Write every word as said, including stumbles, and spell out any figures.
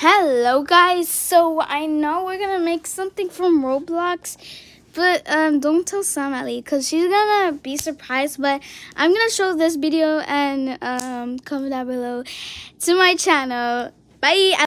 Hello guys, so I know we're gonna make something from Roblox, but um, don't tell Samali because she's gonna be surprised, but I'm gonna show this video and um, comment down below to my channel. Bye!